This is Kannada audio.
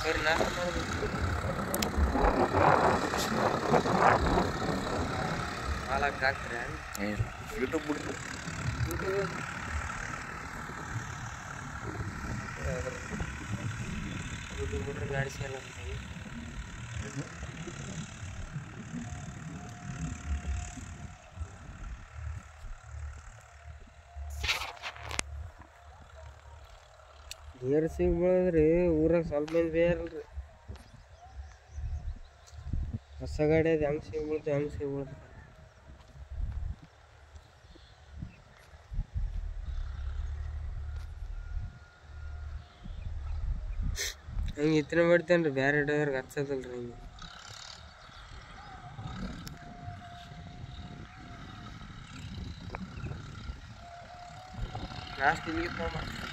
ಬರ್ರಿ ನಾಷ್ಟ ಮಾಡ್ಬೇಕು ಹಾಳಾಕ್ ಹಾಕ್ತೀರ ಯೂಟ್ಯೂಬ್ ಬಿಡ್ರಿ ಯೂಟ್ಯೂಬ್ ಬಿಟ್ರೆ ಗಾಡಿ ಸೇಲ್ ಆಗ್ತದೆ ನೀರು ಸಿಗ್ಬಾರ್ದ್ರಿ ಊರಾಗ ಸ್ವಲ್ಪ ಮಂದಿ ಬೇರಲ್ರಿ ಹೊಸ ಗಾಡಿ ಅದು ಹೆಂಗೆ ಸಿಗ್ಬಳ್ದು ಹಂಗೆ ಇತ್ತನೆ ಮಾಡ್ತೇನೆ ರೀ ಬೇರೆ ಡ್ರೈವರ್ಗೆ ಹಚ್ಚೋದಲ್ರಿ ಹಿಂಗೆ ಲಾಸ್ಟ್ ಇಲ್ಲಿಗೆ